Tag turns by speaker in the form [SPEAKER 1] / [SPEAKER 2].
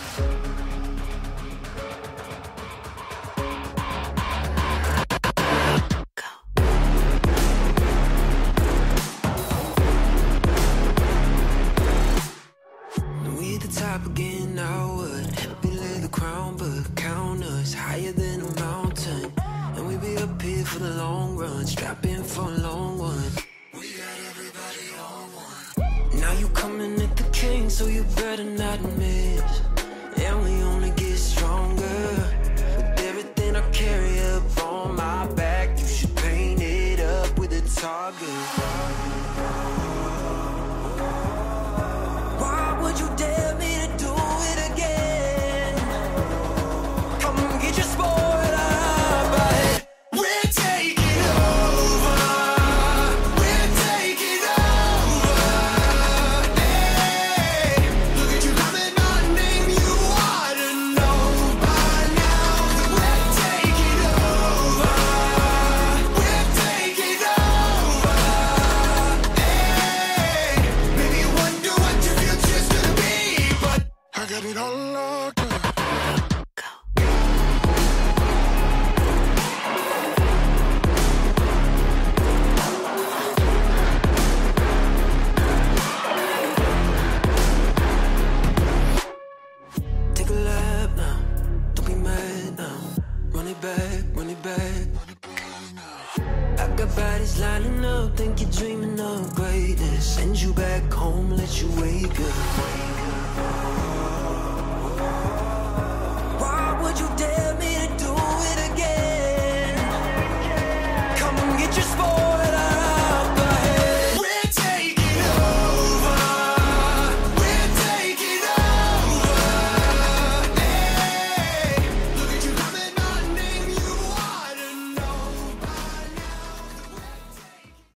[SPEAKER 1] Top again, I would help you lay the crown, but count us higher than a mountain. And we be up here for the long run, strap in for a long one. We got everybody on one. Now you coming at the king, so you better not miss. And we only get stronger with everything I carry up on my back. You should paint it up with a target. Why would you dare me to do it again? Come get your spoiler, but we're taking over. We're taking over. Hey, look at you coming, my name, you ought to know by now that we're taking over. We're taking over. Hey, maybe you wonder what your future's gonna be, but I got it all locked up. Take a lap now, don't be mad now. Run it back, run it back. I got bodies lining up, think you're dreaming of greatness. Send you back home, let you wake up.